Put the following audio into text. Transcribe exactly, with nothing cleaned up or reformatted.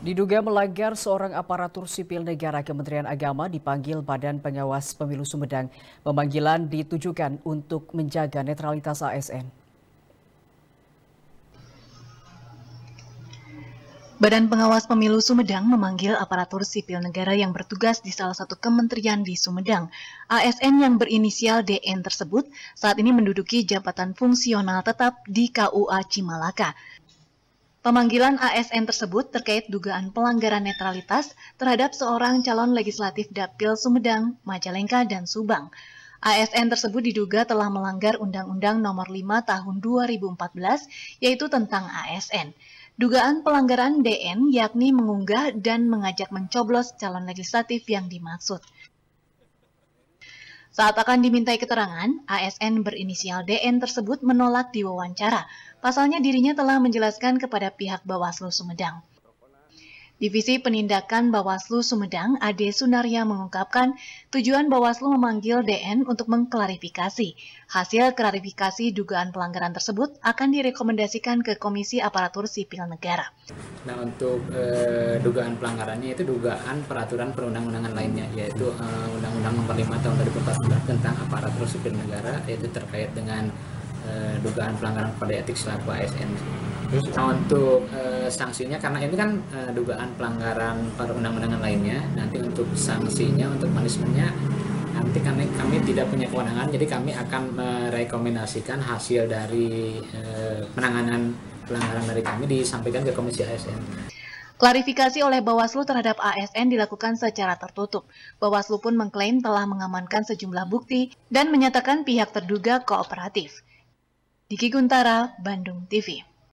Diduga melanggar, seorang aparatur sipil negara Kementerian Agama dipanggil Badan Pengawas Pemilu Sumedang. Pemanggilan ditujukan untuk menjaga netralitas A S N. Badan Pengawas Pemilu Sumedang memanggil aparatur sipil negara yang bertugas di salah satu kementerian di Sumedang. A S N yang berinisial D N tersebut saat ini menduduki jabatan fungsional tetap di K U A Cimalaka. Pemanggilan A S N tersebut terkait dugaan pelanggaran netralitas terhadap seorang calon legislatif Dapil Sumedang, Majalengka, dan Subang. A S N tersebut diduga telah melanggar Undang-Undang Nomor lima Tahun dua ribu empat belas, yaitu tentang A S N. Dugaan pelanggaran D N yakni mengunggah dan mengajak mencoblos calon legislatif yang dimaksud. Saat akan dimintai keterangan, A S N berinisial D N tersebut menolak diwawancara. Pasalnya dirinya telah menjelaskan kepada pihak Bawaslu Sumedang. Divisi Penindakan Bawaslu Sumedang, Ade Sunarya, mengungkapkan tujuan Bawaslu memanggil D N untuk mengklarifikasi. Hasil klarifikasi dugaan pelanggaran tersebut akan direkomendasikan ke Komisi Aparatur Sipil Negara. Nah, untuk eh, dugaan pelanggarannya itu dugaan peraturan perundang-undangan lainnya, yaitu eh, Undang-Undang Nomor lima Tahun dua ribu empat belas tentang aparatur sipil negara, yaitu terkait dengan eh, dugaan pelanggaran kode etik selaku A S N. Nah, untuk eh, sanksinya, karena ini kan eh, dugaan pelanggaran perundang-undangan lainnya, nanti untuk sanksinya, untuk punishment-nya, nanti kami, kami tidak punya kewenangan, jadi kami akan merekomendasikan hasil dari eh, penanganan pelanggaran dari kami disampaikan ke Komisi A S N. Klarifikasi oleh Bawaslu terhadap A S N dilakukan secara tertutup. Bawaslu pun mengklaim telah mengamankan sejumlah bukti dan menyatakan pihak terduga kooperatif. Diki Guntara, Bandung T V.